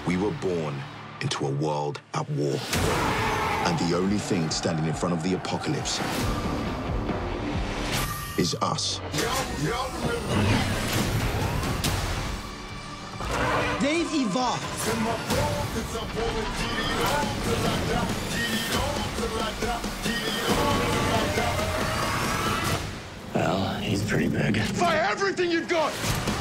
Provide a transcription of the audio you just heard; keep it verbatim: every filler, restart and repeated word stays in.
We were born into a world at war. And the only thing standing in front of the apocalypse is us. They've evolved. Well, he's pretty big. Fire everything you've got!